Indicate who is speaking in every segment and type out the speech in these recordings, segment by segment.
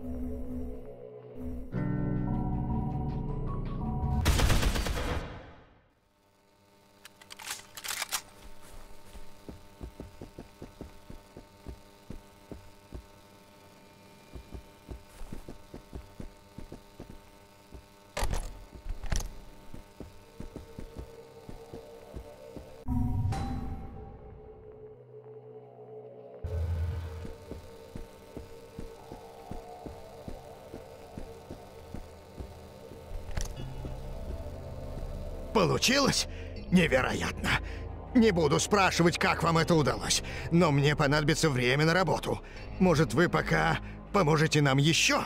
Speaker 1: Получилось? Невероятно. Не буду спрашивать, как вам это удалось, но мне понадобится время на работу. Может, вы пока поможете нам еще?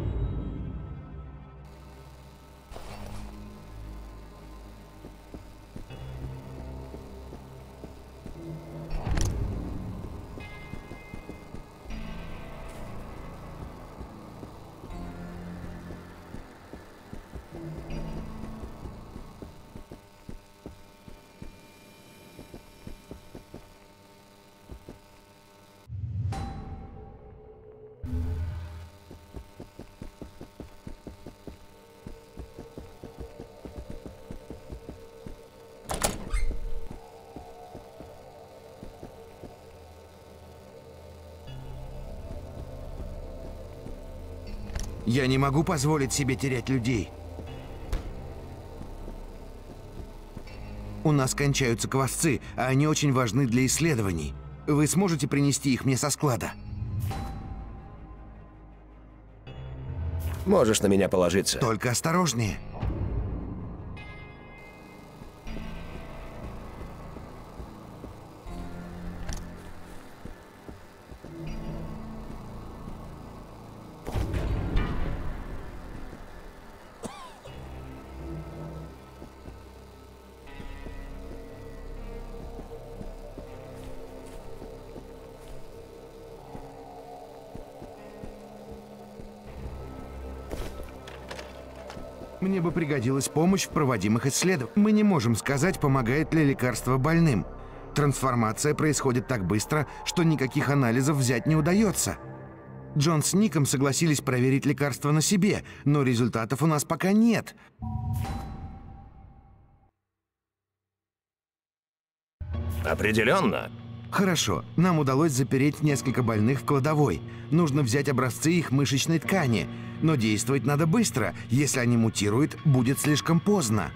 Speaker 2: Я не могу позволить себе терять людей. У нас кончаются квасцы, а они очень важны для исследований. Вы сможете принести их мне со склада?
Speaker 3: Можешь на меня положиться.
Speaker 2: Только осторожнее. Мне бы пригодилась помощь в проводимых исследованиях. Мы не можем сказать, помогает ли лекарство больным. Трансформация происходит так быстро, что никаких анализов взять не удается. Джон с Ником согласились проверить лекарство на себе, но результатов у нас пока нет.
Speaker 3: Определенно.
Speaker 2: Хорошо, нам удалось запереть несколько больных в кладовой. Нужно взять образцы их мышечной ткани. Но действовать надо быстро. Если они мутируют, будет слишком поздно.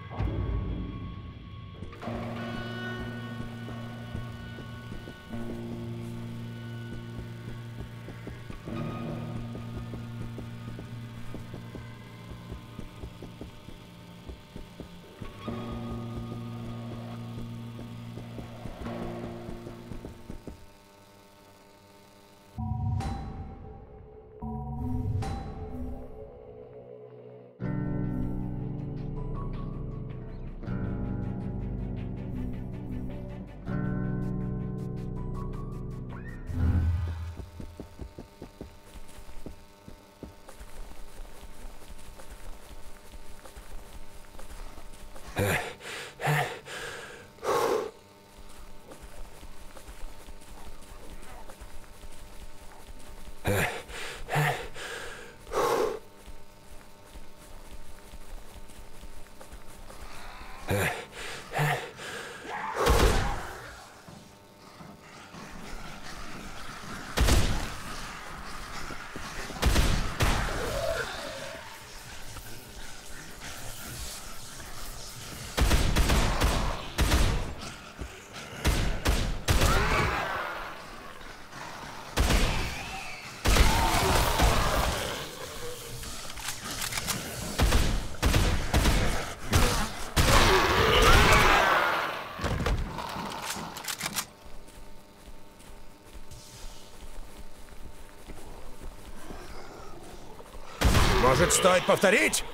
Speaker 3: Может, стоит повторить?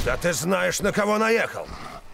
Speaker 3: Да ты знаешь, на кого наехал!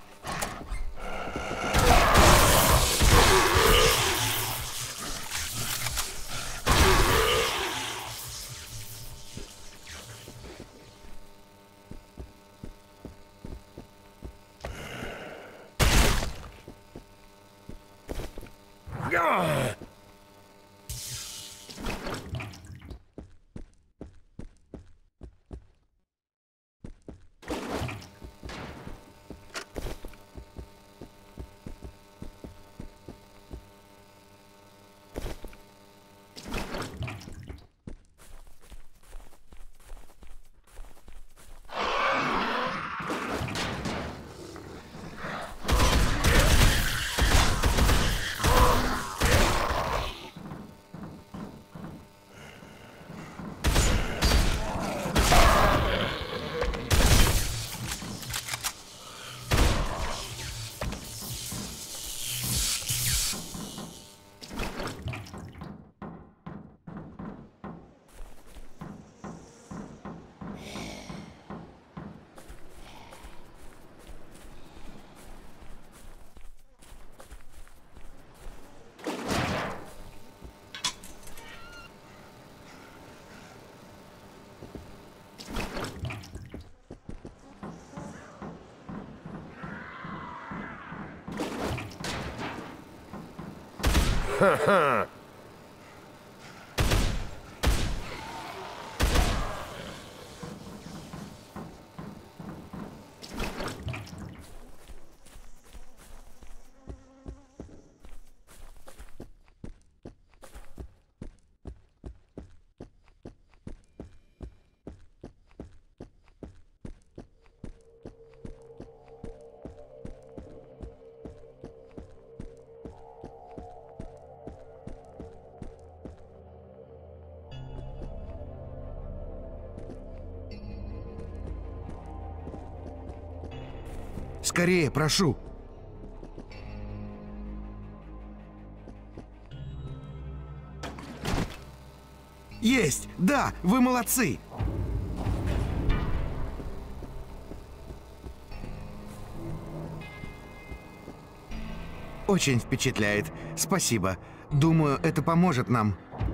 Speaker 3: Ха-ха!
Speaker 2: Скорее, прошу. Есть! Да, вы молодцы! Очень впечатляет. Спасибо. Думаю, это поможет нам.